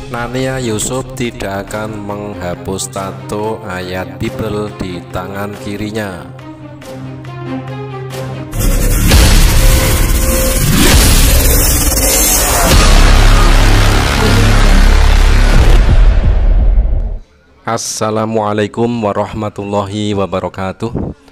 Nania Yusuf tidak akan menghapus tato ayat Bible di tangan kirinya. Assalamualaikum warahmatullahi wabarakatuh.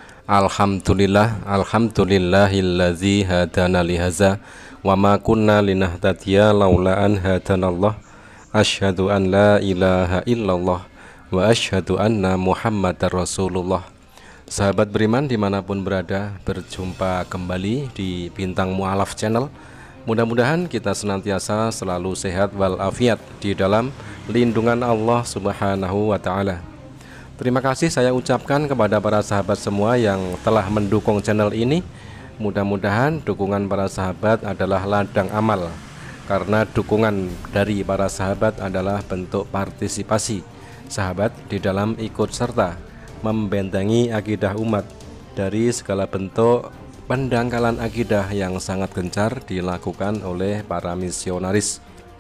Alhamdulillahillazi hadana lihaza wa ma kunna linahtadiya laula an hadanallah. Asyhadu an la ilaha illallah wa asyhadu anna muhammadar rasulullah. Sahabat beriman dimanapun berada, berjumpa kembali di Bintang Mu'alaf Channel. Mudah-mudahan kita senantiasa selalu sehat walafiat di dalam lindungan Allah Subhanahu wa ta'ala. Terima kasih saya ucapkan kepada para sahabat semua yang telah mendukung channel ini. Mudah-mudahan dukungan para sahabat adalah ladang amal, karena dukungan dari para sahabat adalah bentuk partisipasi sahabat di dalam ikut serta membentengi akidah umat dari segala bentuk pendangkalan akidah yang sangat gencar dilakukan oleh para misionaris.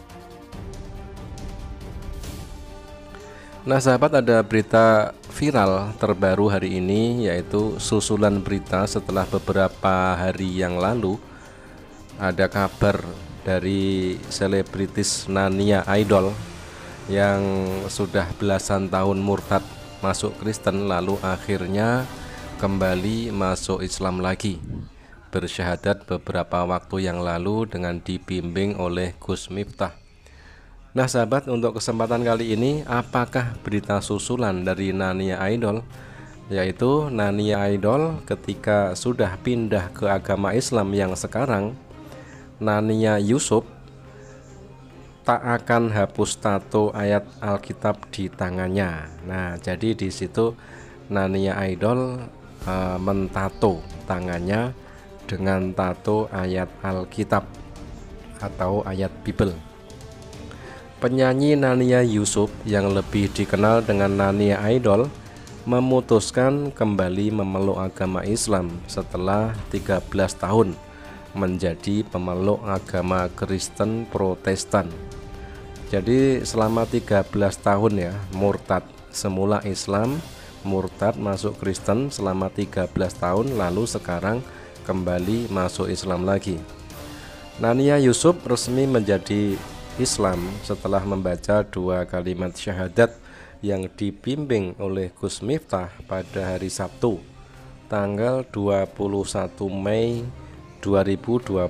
Nah sahabat, ada berita viral terbaru hari ini, yaitu susulan berita setelah beberapa hari yang lalu ada kabar dari selebritis Nania Idol yang sudah belasan tahun murtad masuk Kristen, lalu akhirnya kembali masuk Islam lagi, bersyahadat beberapa waktu yang lalu dengan dibimbing oleh Gus Miftah. Nah sahabat, untuk kesempatan kali ini, apakah berita susulan dari Nania Idol? Yaitu Nania Idol ketika sudah pindah ke agama Islam yang sekarang, Nania Yusuf tak akan hapus tato ayat Alkitab di tangannya. Nah, jadi di situ Nania Idol mentato tangannya dengan tato ayat Alkitab atau ayat Bible. Penyanyi Nania Yusuf yang lebih dikenal dengan Nania Idol memutuskan kembali memeluk agama Islam setelah 13 tahun menjadi pemeluk agama Kristen Protestan. Jadi selama 13 tahun ya, murtad, semula Islam, murtad masuk Kristen selama 13 tahun, lalu sekarang kembali masuk Islam lagi. Nania Yusuf resmi menjadi Islam setelah membaca 2 kalimat syahadat yang dibimbing oleh Gus Miftah pada hari Sabtu tanggal 21 Mei 2022.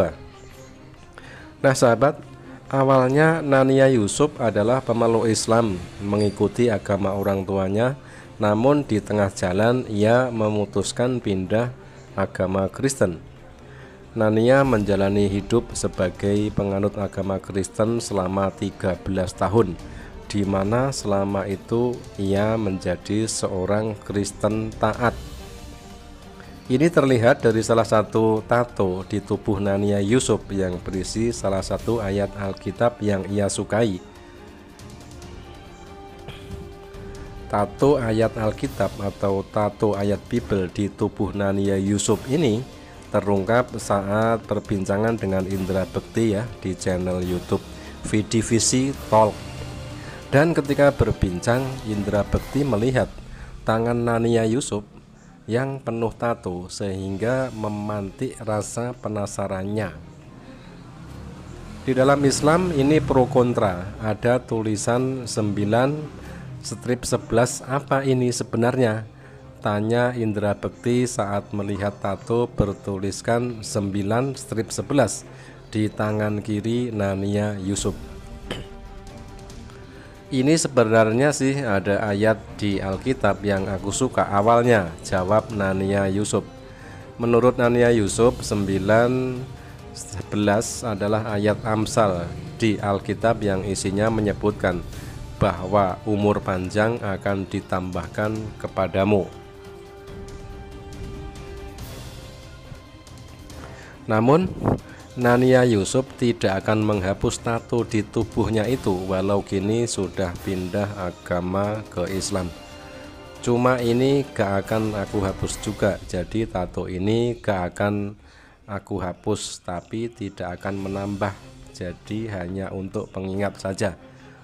Nah sahabat, awalnya Nania Yusuf adalah pemeluk Islam mengikuti agama orang tuanya, namun di tengah jalan ia memutuskan pindah agama Kristen. Nania menjalani hidup sebagai penganut agama Kristen selama 13 tahun, di mana selama itu ia menjadi seorang Kristen taat. Ini terlihat dari salah satu tato di tubuh Nania Yusuf yang berisi salah satu ayat Alkitab yang ia sukai. Tato ayat Alkitab atau tato ayat Bible di tubuh Nania Yusuf ini terungkap saat perbincangan dengan Indra Bekti ya di channel YouTube VDVC Talk. Dan ketika berbincang, Indra Bekti melihat tangan Nania Yusuf yang penuh tato sehingga memantik rasa penasarannya. Di dalam Islam ini pro kontra, ada tulisan 9/11, apa ini sebenarnya? Tanya Indra Bekti saat melihat tato bertuliskan 9/11 di tangan kiri Nania Yusuf. Ini sebenarnya sih ada ayat di Alkitab yang aku suka awalnya, jawab Nania Yusuf. Menurut Nania Yusuf, 9/11 adalah ayat Amsal di Alkitab yang isinya menyebutkan bahwa umur panjang akan ditambahkan kepadamu. Namun Nania Yusuf tidak akan menghapus tato di tubuhnya itu walau kini sudah pindah agama ke Islam. Cuma ini gak akan aku hapus juga, jadi tato ini gak akan aku hapus, tapi tidak akan menambah, jadi hanya untuk pengingat saja.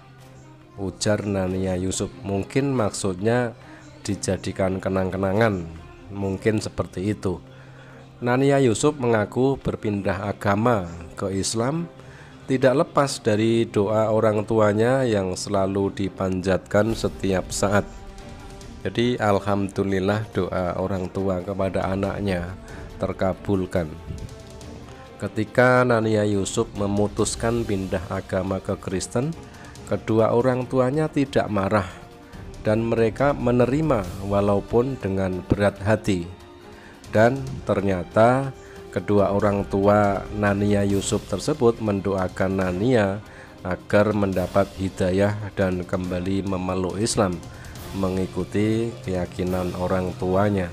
ujar Nania Yusuf. Mungkin maksudnya dijadikan kenang-kenangan, mungkin seperti itu. Nania Yusuf mengaku berpindah agama ke Islam tidak lepas dari doa orang tuanya yang selalu dipanjatkan setiap saat. Jadi alhamdulillah doa orang tua kepada anaknya terkabulkan. Ketika Nania Yusuf memutuskan pindah agama ke Kristen, kedua orang tuanya tidak marah dan mereka menerima walaupun dengan berat hati. Dan ternyata kedua orang tua Nania Yusuf tersebut mendoakan Nania agar mendapat hidayah dan kembali memeluk Islam, mengikuti keyakinan orang tuanya.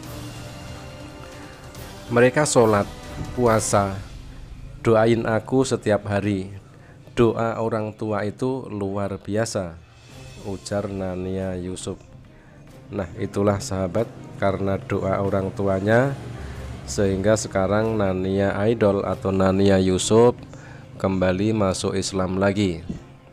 Mereka sholat, puasa, doain aku setiap hari. Doa orang tua itu luar biasa, ujar Nania Yusuf. Nah, itulah sahabat, karena doa orang tuanya sehingga sekarang Nania Idol atau Nania Yusuf kembali masuk Islam lagi.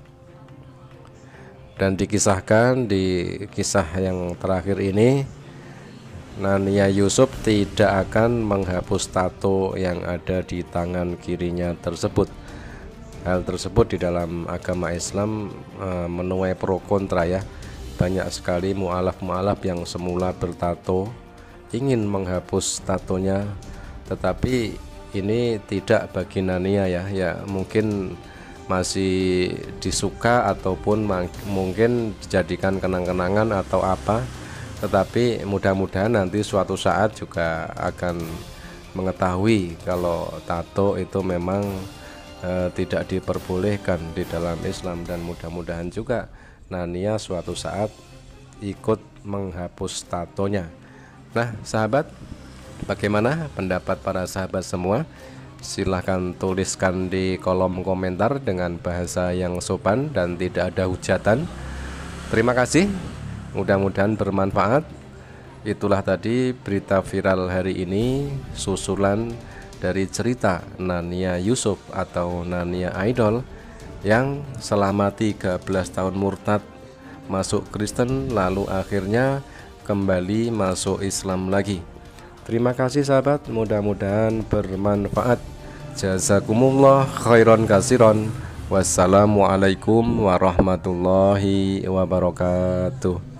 Dan dikisahkan di kisah yang terakhir ini, Nania Yusuf tidak akan menghapus tato yang ada di tangan kirinya tersebut. Hal tersebut di dalam agama Islam menuai pro kontra ya. Banyak sekali mu'alaf-mu'alaf yang semula bertato ingin menghapus tatonya, tetapi ini tidak bagi Nania ya mungkin masih disuka ataupun mungkin dijadikan kenang-kenangan atau apa, tetapi mudah-mudahan nanti suatu saat juga akan mengetahui kalau tato itu memang tidak diperbolehkan di dalam Islam, dan mudah-mudahan juga Nania suatu saat ikut menghapus tatonya. Nah sahabat, bagaimana pendapat para sahabat semua? Silahkan tuliskan di kolom komentar dengan bahasa yang sopan dan tidak ada hujatan. Terima kasih, mudah-mudahan bermanfaat. Itulah tadi berita viral hari ini, susulan dari cerita Nania Yusuf atau Nania Idol yang selama 13 tahun murtad masuk Kristen, lalu akhirnya kembali masuk Islam lagi. Terima kasih sahabat, mudah-mudahan bermanfaat. Jazakumullah khairan kasiron. Wassalamualaikum warahmatullahi wabarakatuh.